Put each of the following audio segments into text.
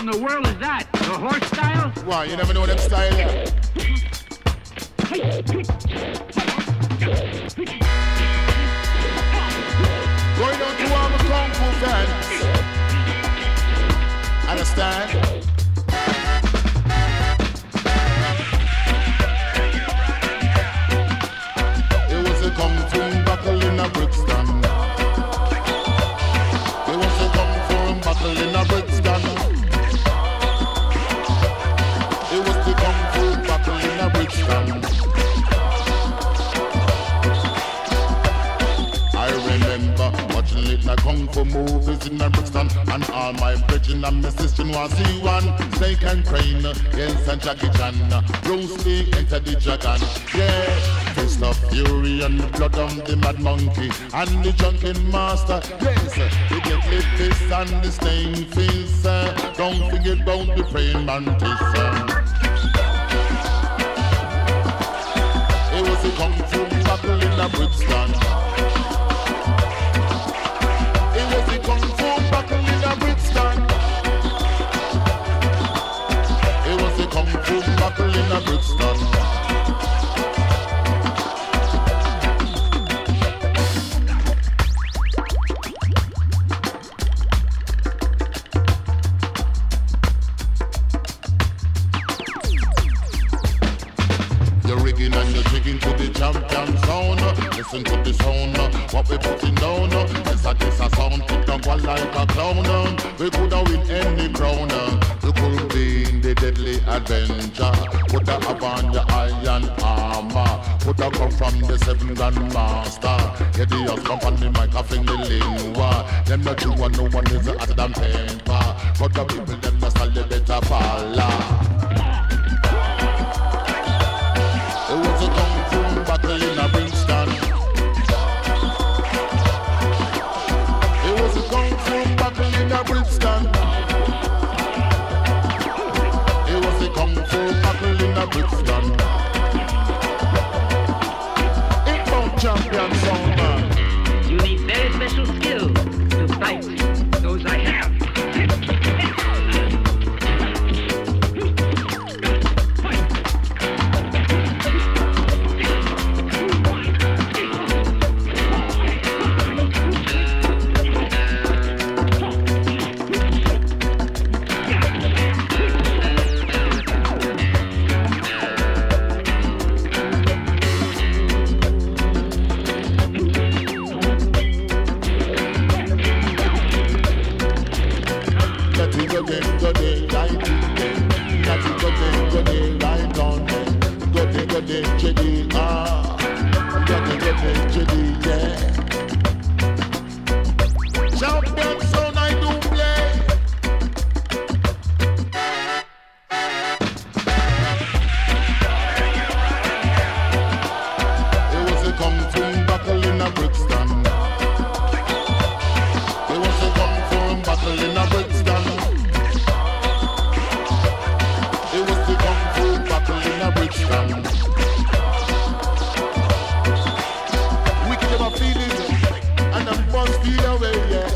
in the world is that? The horse style? Why, you never know them style yet? Going on to all the Kung Fu fans. Understand? It was a Kung Fu battle in a Brixton. It was a Kung Fu battle in a Brixton. It was the Kung Fu battle in a Brixton. I remember watching late night Kung Fu movies in a Brixton, and all my brethren and my sister was see one. Snake and Crane, yes, and Jackie Chan. Bruce Lee entered the dragon, yeah. Fist of Fury and the blood of the mad monkey and the drunken master, yes. The deadly fist and the stain fist. Don't forget about the praying mantis. It was a Kung Fu battle in a Brixton. It was a Kung Fu battle in a Brixton. It was a Kung Fu battle in a Brixton. You're rigging and you're jigging to the champion sound. Listen to the sound, what we putting down. Yes, this a sound, put down one like a clown. We coulda win any crown. We could be in the deadly adventure. Coulda have on your iron armor. Coulda come from the seven grandmaster. Yeah, the house come on the mic, I fling the lingua. Them not you and no one is hotter than paper. But the people them not style, they better follow. It was a Kung Fu battle in a Brixton. It was a Kung Fu battle in a Brixton. It was a Kung Fu battle in a Brixton. It found champion sound man. You need very special skills to fight. Those I have. Champion sound I do play. It was a Kung Fu battle in a Brixton. It was a Kung Fu battle in a Brixton. It was the Kung Fu battle in a Brixton. We can never feel it, and the must feel away, yeah.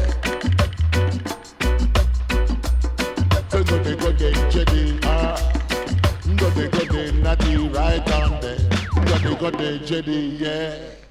So go they Jedi, go they natty right on there. Go they Jedi, yeah.